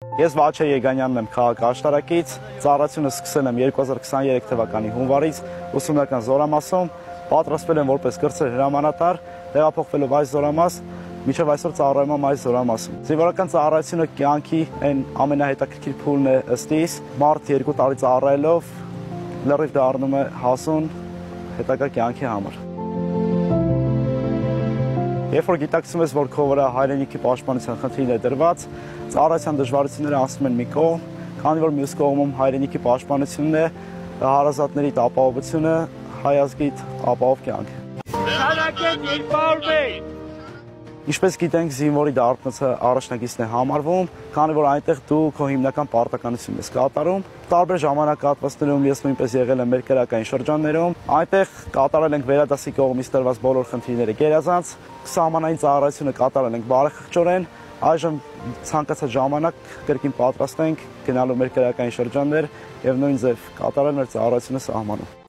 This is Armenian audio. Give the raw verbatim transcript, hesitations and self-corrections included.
Ես Վաչե Եգանյանն եմ քաղաքաշտարակից, ծառայությունը սկսել եմ երկու հազար քսաներեք թվականի հունվարից ուսումնական զորամասում, պատրաստվել եմ որպես կրտսեր հրամանատար, տեղափոխվելով այս զորամաս, մինչև այսօր ծառայում եմ այս զորամասում։ Զինվորական ծառայությունը կյանքի այն ամենահետաքրքիր փուլն է ըստ իս, մարդ երկու տարի ծառայելով լրիվ դառնում է հասուն հետագա կյանքի համար։ Երբ որ գիտակցում ես, որ քո վրա հայրենիքի պաշտպանության խնդիրն է դրված, ծառայության դժվարությունները անցնում են մի կողմ, քանի որ մյուս կողմում հայրենիքի պաշտպանությունն է, հարազատների ապահովությունը, հայ ազգի ապահով կյանք։ Նշանակեք երկու մեկ։ Ինչպես գիտենք, զինվորի դարբնոցը առաջնագիծն է համարվում, քանի որ այնտեղ դու քո հիմնական պարտականությունն ես կատարում։ Տարբեր ժամանակահատվածներում ես նույնպես եղել եմ մեր քրեական շրջաններում, այնտեղ կատարել ենք վերադասի կողմից տրված բոլոր խնդիրները գերազանց, սահմանային ծառայությունը կատարել ենք բարեխղճորեն, այժմ ցանկացած ժամանակ կրկին պատրաստ ենք գնալու մեր քրեական շրջաններ եւ նույն ձև կատարել մեր ծառայությունը սահմանում։